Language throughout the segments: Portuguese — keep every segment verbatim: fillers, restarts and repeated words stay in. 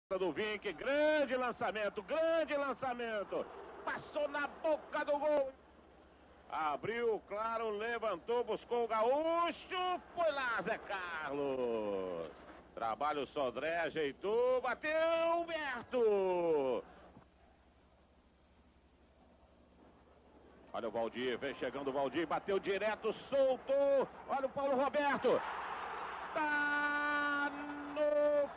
do Vink, grande lançamento, grande lançamento, passou na boca do gol, abriu, claro, levantou, buscou o Gaúcho, foi lá Zé Carlos, trabalha o Sodré, ajeitou, bateu, Humberto, olha o Valdir, vem chegando o Valdir, bateu direto, soltou, olha o Paulo Roberto, tá no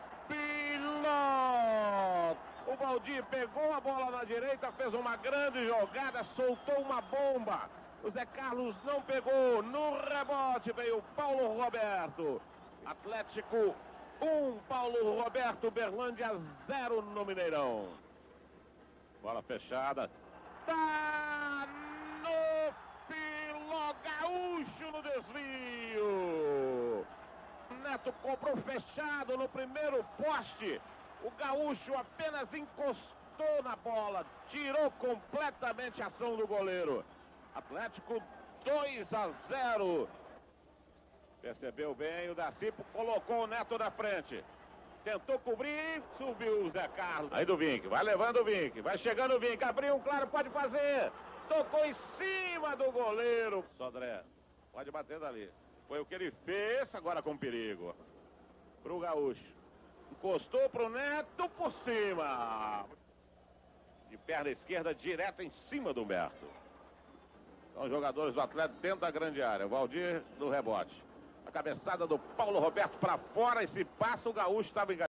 O Valdir pegou a bola na direita, fez uma grande jogada, soltou uma bomba. O Zé Carlos não pegou. No rebote veio o Paulo Roberto. Atlético um, Paulo Roberto, Berlândia zero no Mineirão. Bola fechada. Tá no Piló, Gaúcho no desvio. Neto cobrou fechado no primeiro poste. O Gaúcho apenas encostou na bola, tirou completamente a ação do goleiro. Atlético dois a zero. Percebeu bem, o Dacipo colocou o Neto na frente. Tentou cobrir, subiu o Zé Carlos. Aí do Vink, vai levando o Vink, vai chegando o Vink, abriu, claro, pode fazer. Tocou em cima do goleiro. Sodré, pode bater dali. Foi o que ele fez, agora com perigo. Pro Gaúcho. Encostou pro Neto por cima. De perna esquerda, direto em cima do Humberto. Então, os jogadores do Atlético dentro da grande área. O Valdir no rebote. A cabeçada do Paulo Roberto para fora e se passa, o Gaúcho estava enganado.